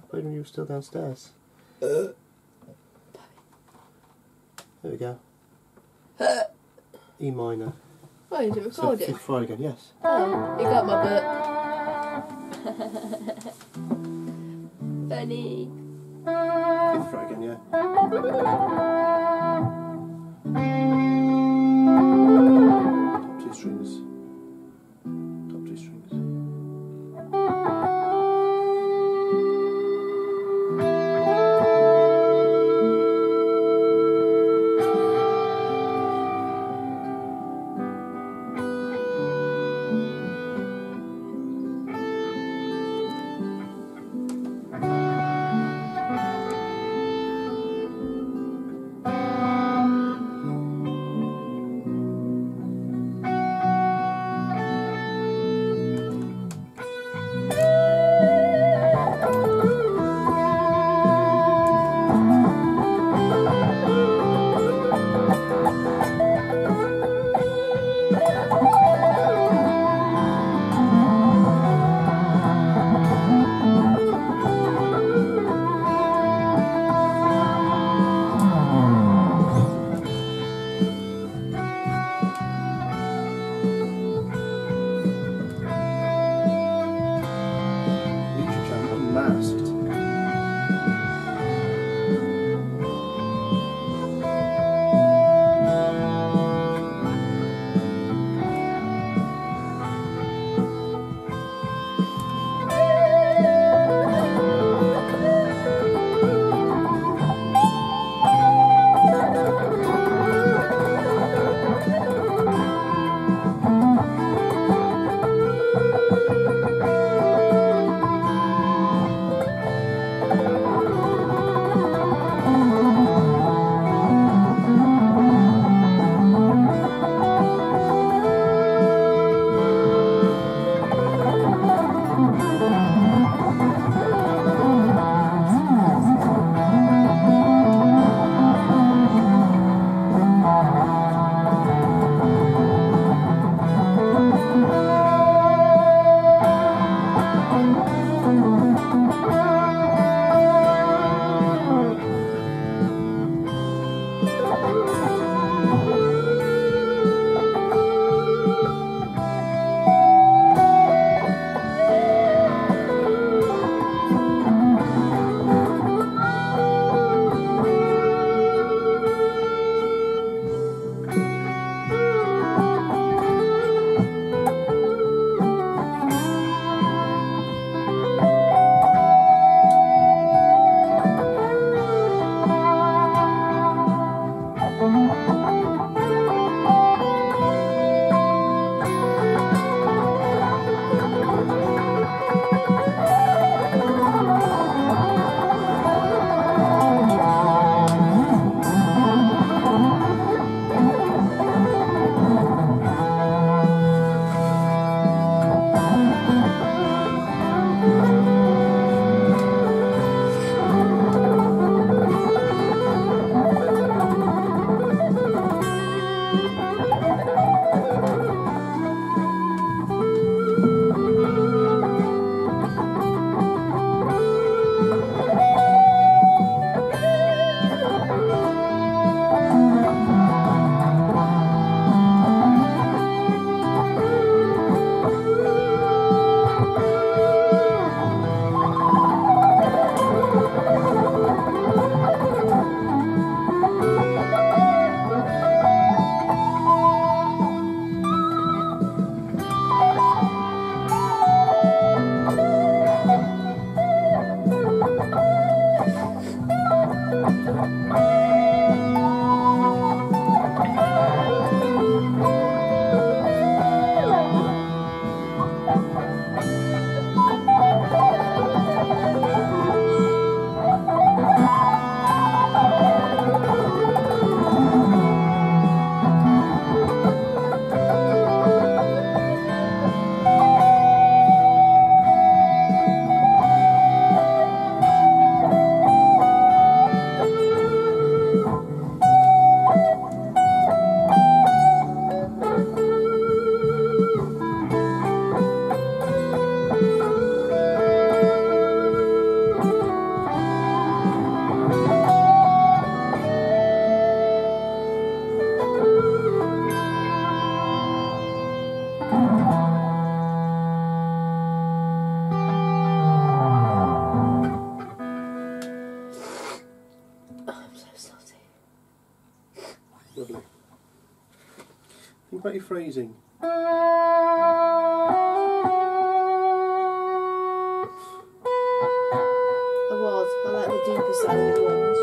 Played when you were still downstairs. There we go. E minor. Oh, is it recording? So, 5th fret again, yes. Oh, you got my butt. Funny. 5th fret again, yeah. Top 2 strings. Top 2 strings. about your phrasing? I was. I like the deeper sounding ones.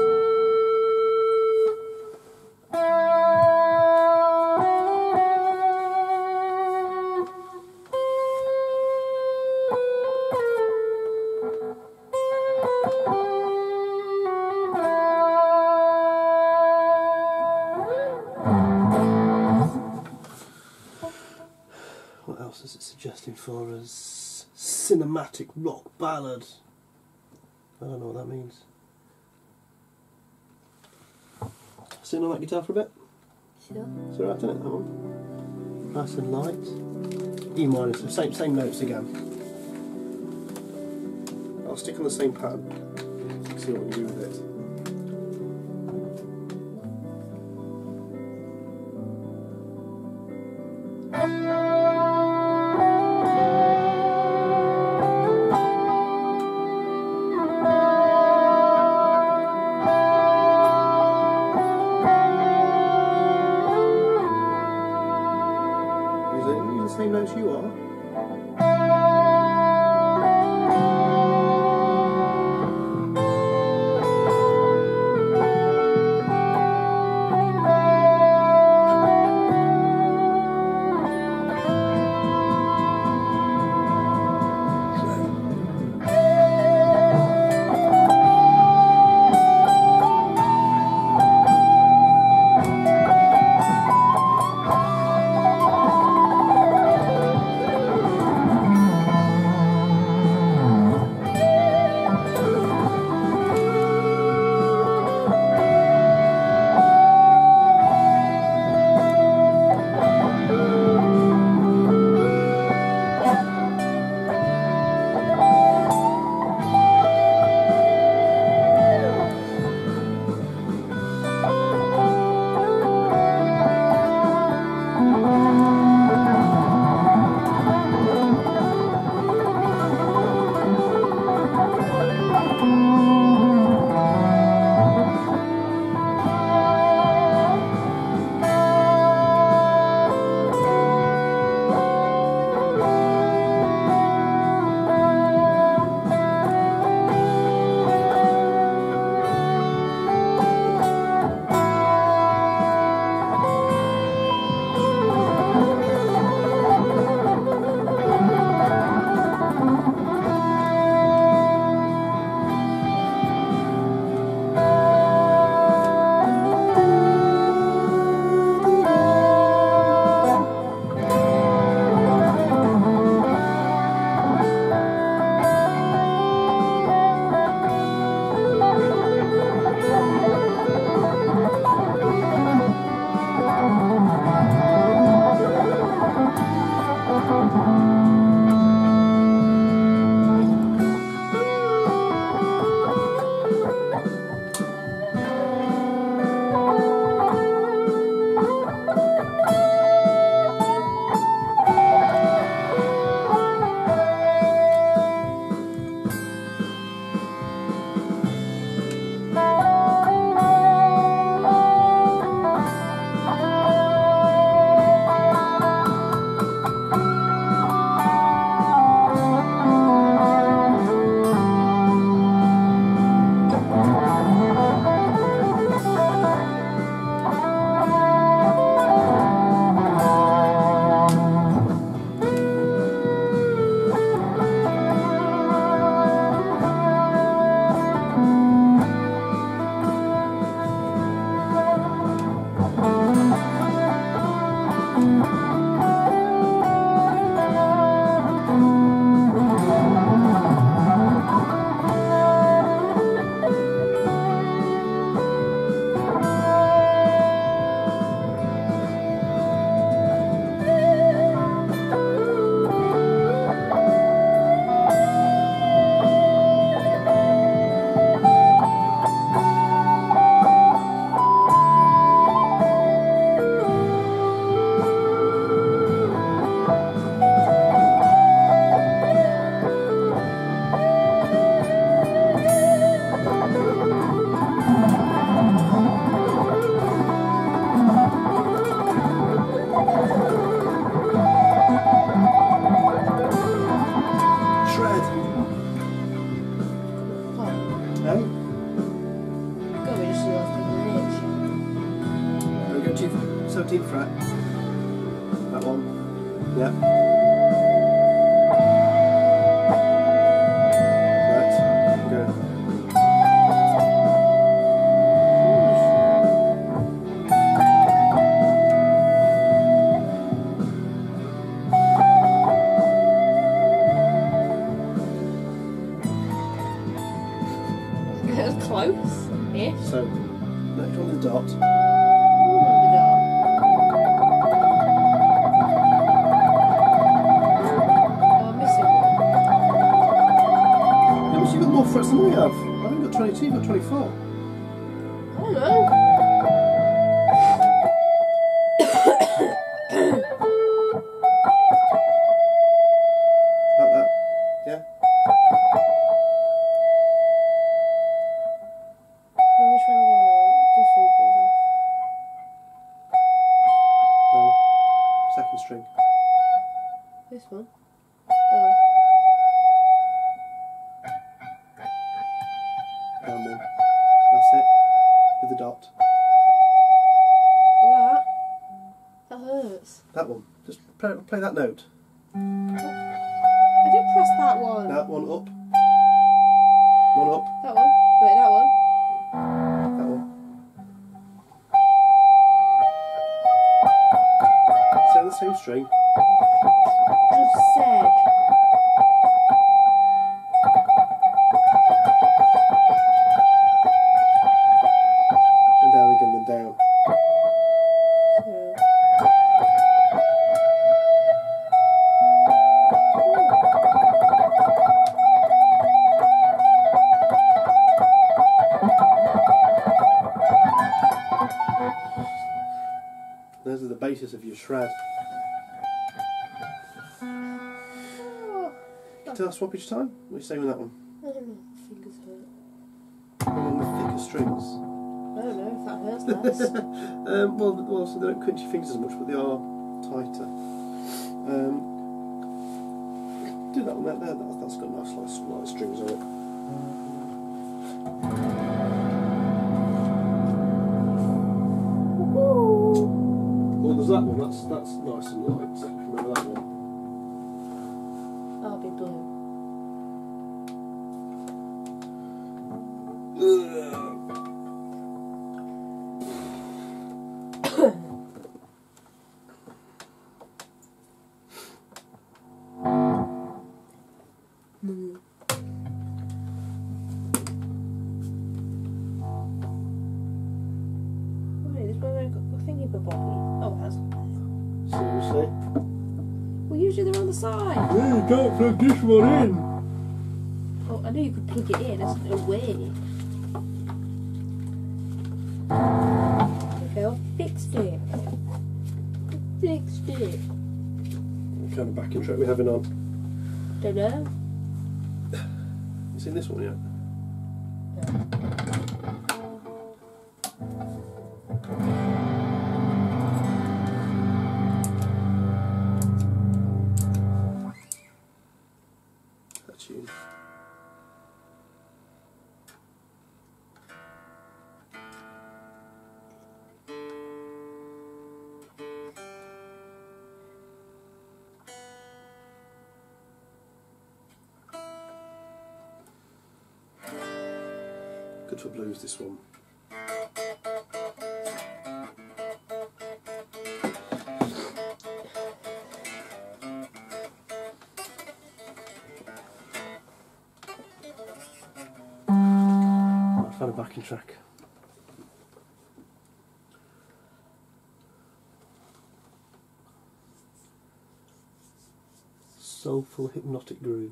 What else is it suggesting for us? Cinematic rock ballad. I don't know what that means. Sitting on that guitar for a bit? Sure. It's alright, isn't it, that one? Nice and light. E minor, so same notes again. I'll stick on the same pad. See what we do with it. Using the same notes you are. A. Got me just realised I'm an There we go to 17th fret. That one. Yeah. Right. Go. That's close-ish. So, next one with the dot. You've got more frets than I have. I've only got 22, you've got 24. I don't know. Like that. Yeah? Well, which one are we going on? Just fingers off. No. Second string. This one? Oh. Down one. That's it. With the dot. That hurts. That one. Just play that note. I did press that one. That one up. One up. That one. Wait, that one. That one. Stay on the same string. Just said. And down again, then down. So. Those are the basis of your shred. Guitar swap each time? What are you saying with that one? I don't know. Fingers hurt. One with thicker strings. I don't know if that hurts less. Well, so they don't crunch your fingers as much, but they are tighter. Do that one there. That's got nice light strings on it. Well, there's that one. That's nice and light. Remember that one? That'll be blue. Wait, this one got the thingy bobby. Oh, it has. Seriously? Well, usually they're on the side. Yeah, you can't plug this one in. Oh, I knew you could plug it in. That's no way. Okay, I fixed it. I fixed it. What kind of backing track we having on? Don't know. You seen this one yet? That tune. Good for blues, this one. I found a backing track. Soulful hypnotic groove.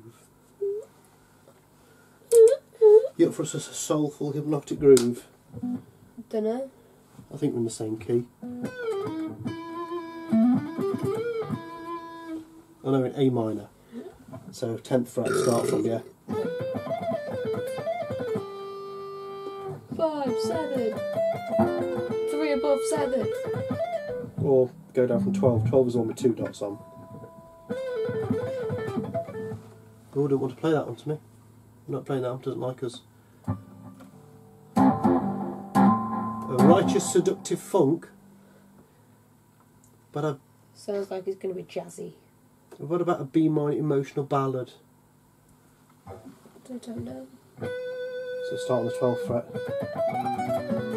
You up for a soulful hypnotic groove? Don't know. I think we're in the same key. Oh no, in A minor. So 10th fret to start from, yeah. 5, 7. 3 above 7. Or go down from 12. 12 is the one with 2 dots on. Oh, don't want to play that one to me. I'm not playing that one, doesn't like us. A righteous seductive funk. But Sounds like it's going to be jazzy. what about a B minor emotional ballad? I don't know. So start on the 12th fret.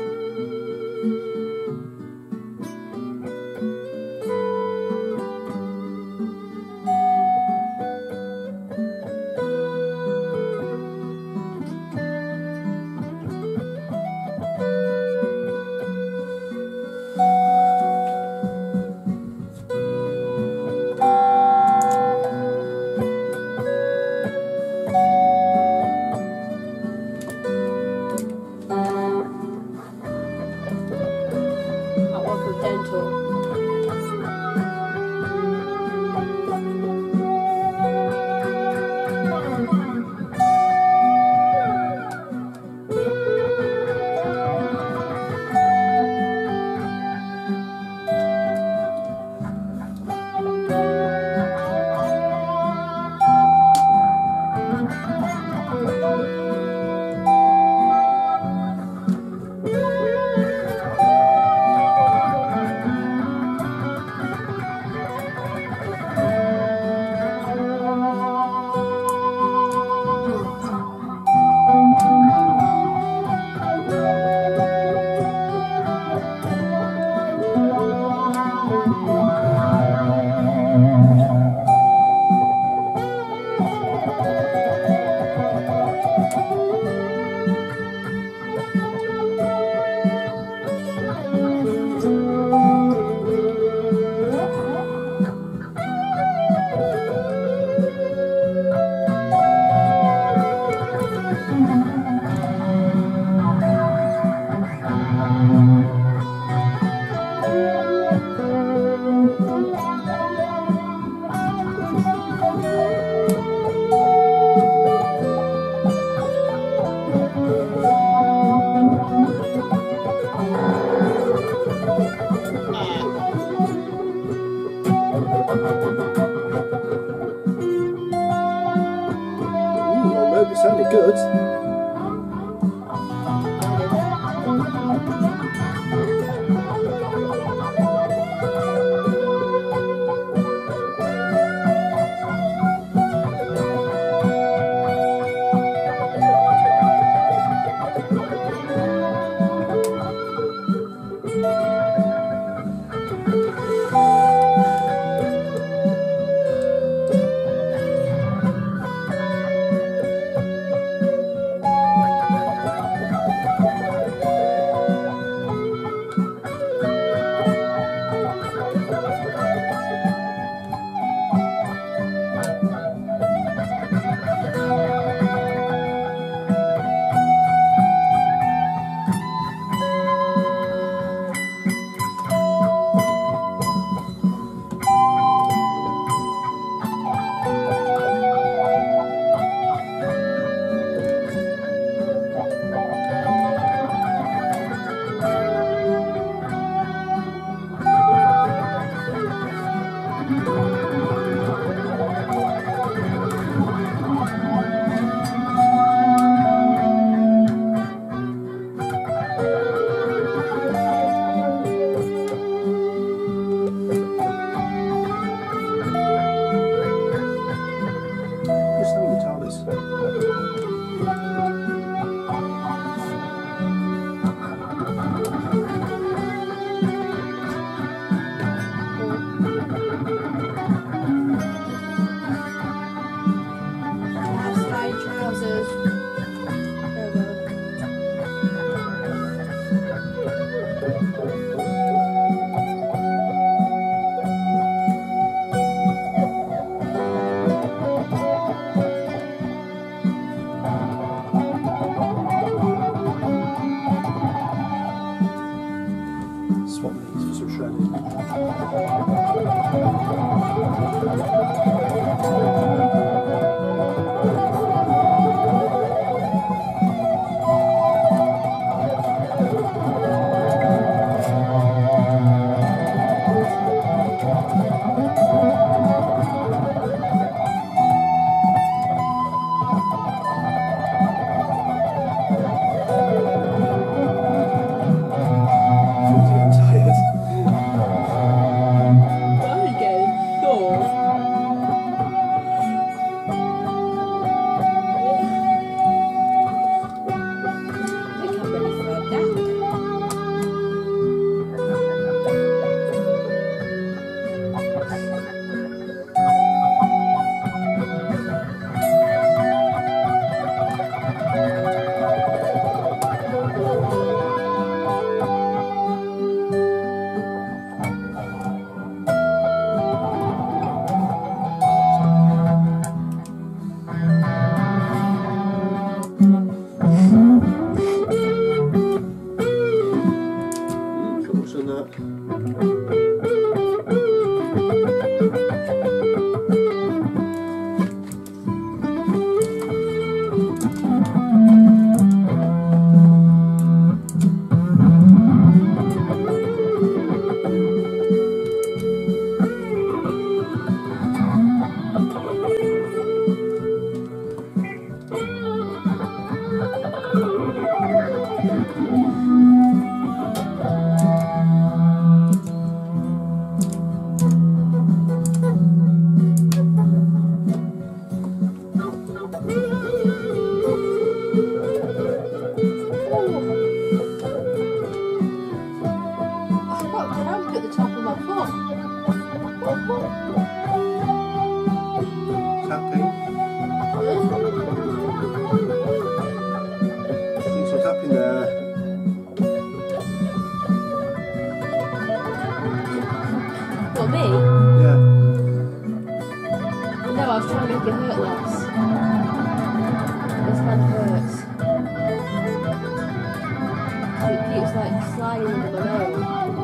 sliding under my nose.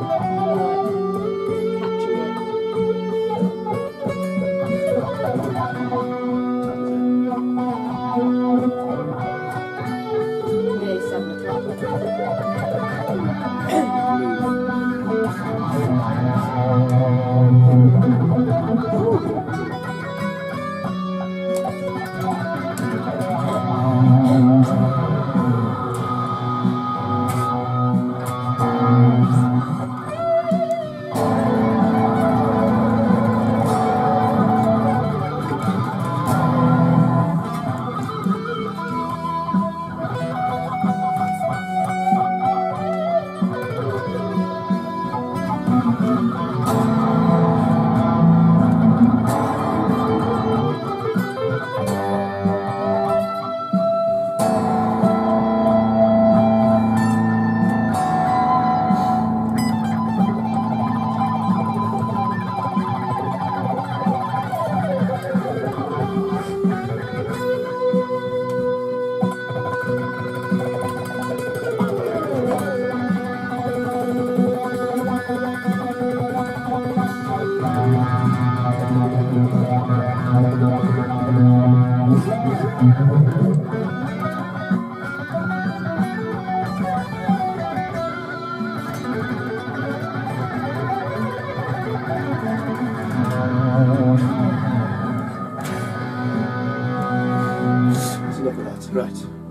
Catching it. Nearly 7 o'clock. So look at that, right.